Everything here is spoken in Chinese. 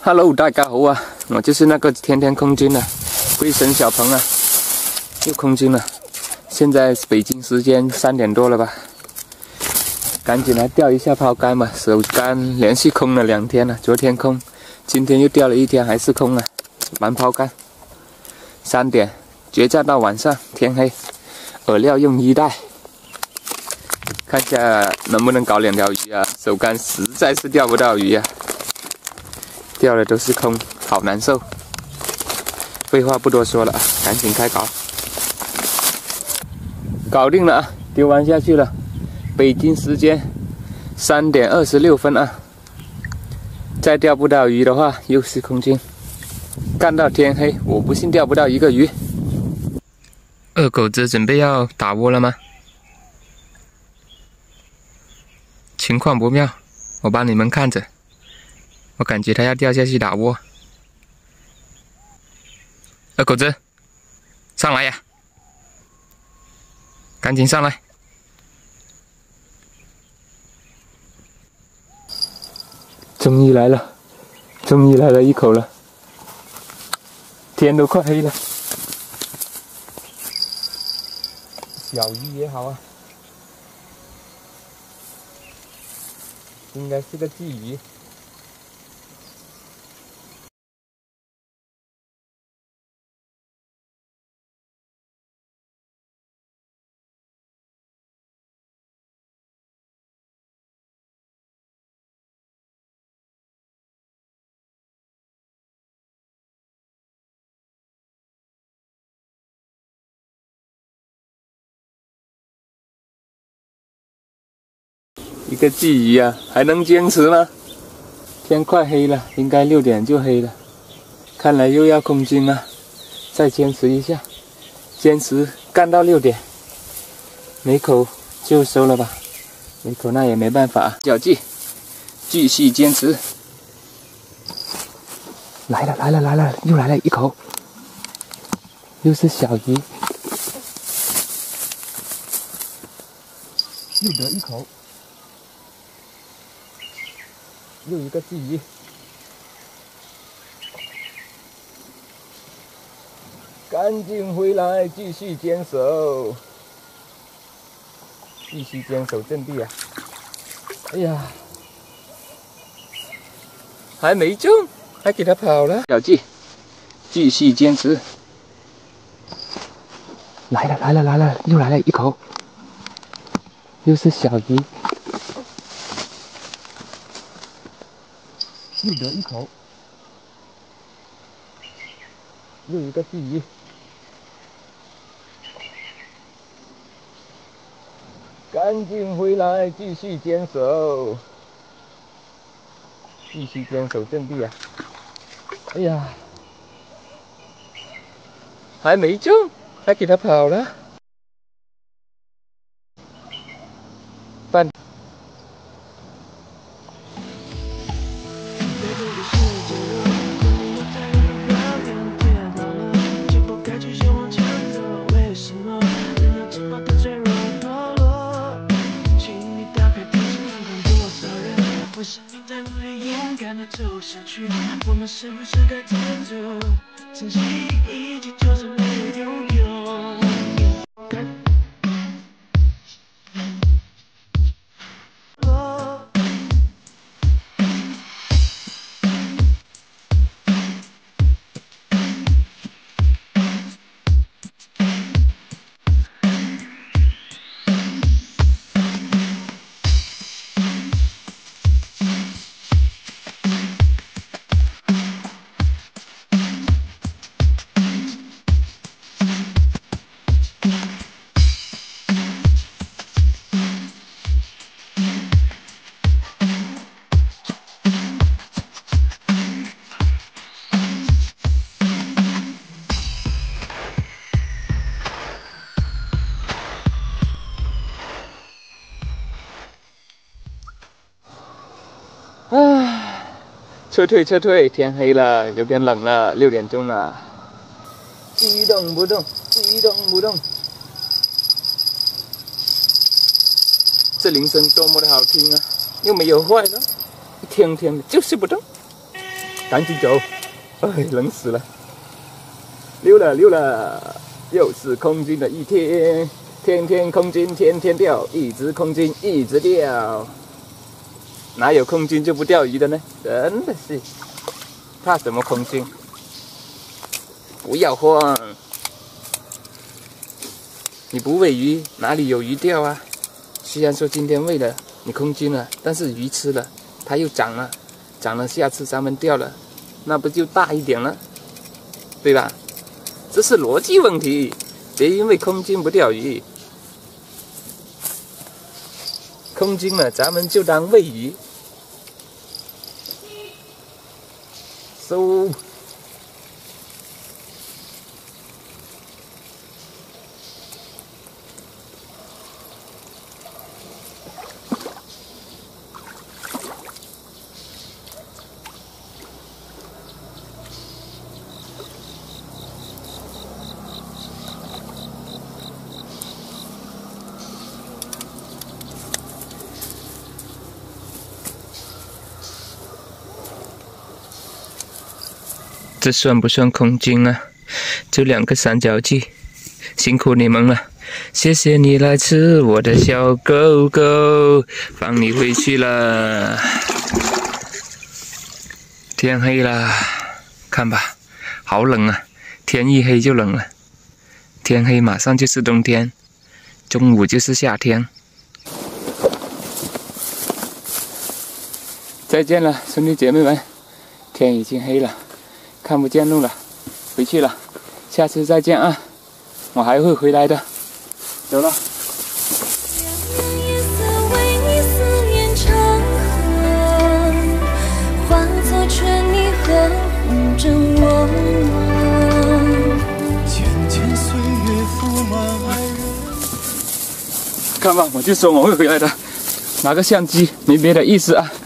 Hello， 大家好啊！我就是那个天天空军的龟神小鹏啊，又空军了。现在北京时间3点多了吧，赶紧来钓一下抛竿吧。手竿连续空了2天了，昨天空，今天又钓了1天，还是空了。玩抛竿，3点，决战到晚上天黑。饵料用1袋，看一下能不能搞2条鱼啊！手竿实在是钓不到鱼啊。 钓的都是空，好难受。废话不多说了啊，赶紧开搞。搞定了啊，丢完下去了。北京时间3点26分啊。再钓不到鱼的话，又是空军，干到天黑，我不信钓不到一个鱼。二狗子准备要打窝了吗？情况不妙，我帮你们看着。 我感觉它要掉下去打窝，二狗子，上来呀！赶紧上来！终于来了，终于来了一口了，天都快黑了。小鱼也好啊，应该是个鲫鱼。 一个鲫鱼啊，还能坚持吗？天快黑了，应该6点就黑了，看来又要空军了，再坚持一下，坚持干到6点，没口就收了吧，没口那也没办法，小鲫，继续坚持。来了来了来了，又来了一口，又是小鱼，又得一口。 又一个鲫鱼，赶紧回来，继续坚守，继续坚守阵地啊！哎呀，还没中，还给它跑了。小鲫，继续坚持。来了来了来了，又来了一口，又是小鱼。 又得一口，又一个鲫鱼，赶紧回来，继续坚守，继续坚守阵地啊！哎呀，还没中，还给它跑了。半。 走下去，我们是不是该珍重？珍惜一切，就是为了拥有。 唉，撤退撤退，天黑了，有点冷了，6点钟了。一动不动，一动不动。这铃声多么的好听啊！又没有坏了，一天天的就是不动。 赶紧走！哎，冷死了！溜了，又是空军的一天，天天空军天天钓，一直空军一直钓。哪有空军就不钓鱼的呢？真的是，怕什么空军？不要慌，你不喂鱼，哪里有鱼钓啊？虽然说今天喂了你空军了，但是鱼吃了，它又长了，下次咱们钓了，那不就大一点了，对吧？这是逻辑问题，别因为空军不钓鱼，空军了咱们就当喂鱼。收。这算不算空军啊？就2个三角鸡，辛苦你们了，谢谢你来吃我的小狗狗，放你回去了。天黑了，看吧，好冷啊！天一黑就冷了，天黑马上就是冬天，中午就是夏天。再见了，兄弟姐妹们，天已经黑了。看不见路了，回去了，下次再见啊！我还会回来的，走了。看吧，我就说我会回来的，拿个相机没别的意思啊。